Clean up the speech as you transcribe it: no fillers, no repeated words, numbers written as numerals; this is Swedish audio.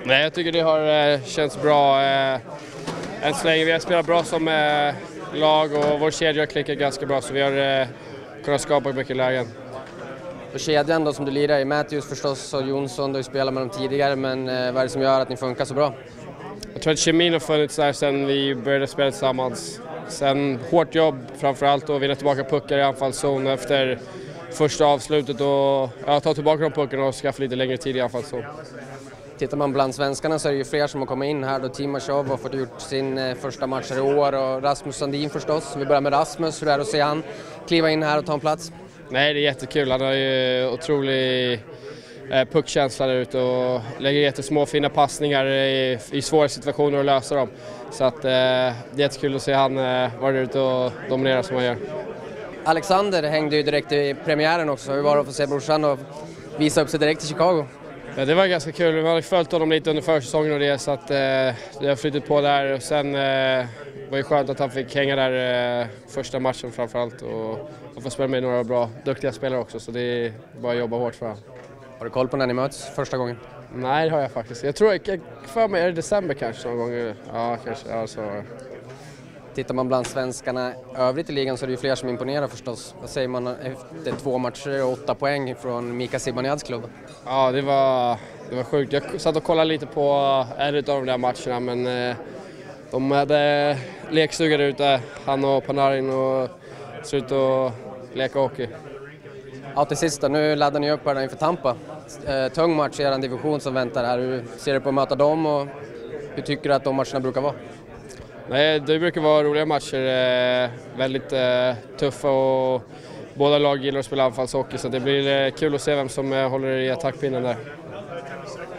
Nej, jag tycker det har känts bra. Än så länge vi har spelat bra som lag och vår kedja har klickat ganska bra, så vi har kunnat skapa mycket lägen. Och kedjan då som du lirar i, Matthews förstås och Jonsson, du har spelat med dem tidigare, men vad är det som gör att ni funkar så bra? Jag tror att kemin har funnits där sedan vi började spela tillsammans. Sen hårt jobb framförallt och vinna tillbaka puckar i anfallszon efter första avslutet och ta tillbaka de puckarna och skaffa lite längre tid i anfallszon. Tittar man bland svenskarna så är det ju fler som har kommit in här då. Timashov har fått gjort sin första match i år och Rasmus Sandin förstås. Vi börjar med Rasmus, hur är det att se han kliva in här och ta en plats? Nej, det är jättekul. Han har ju otrolig puckkänsla där ute och lägger jättesmå fina passningar i svåra situationer och löser dem. Så att, det är jättekul att se han vara ute och dominera som han gör. Alexander hängde ju direkt i premiären också. Hur var det att få se brorsan och visa upp sig direkt i Chicago? Ja, det var ganska kul. Vi har följt honom lite under försäsongen och det, så att det har flyttat på där. Och sen var det skönt att han fick hänga där första matchen framförallt och få spela med några bra, duktiga spelare också, så det är bara att jobba hårt för honom. Har du koll på när ni möts första gången? Nej, det har jag faktiskt. Jag tror för mig är det december kanske någon gång. Ja, kanske. Ja, så. Tittar man bland svenskarna övrigt i ligan så är det ju fler som imponerar förstås. Vad säger man efter 2 matcher och 8 poäng från Mika Zibanejad's klubb? Ja, det var sjukt. Jag satt och kollade lite på en av de där matcherna, men de hade lekstuga där ute, han och Panarin, och ser ut att leka hockey. Ja, till sist då, nu laddar ni upp här inför Tampa. Tung match i er division som väntar här. Hur ser du på att möta dem och hur tycker du att de matcherna brukar vara? Nej, det brukar vara roliga matcher, väldigt tuffa och båda lag gillar att spela anfallshockey, så det blir kul att se vem som håller i attackpinnen där.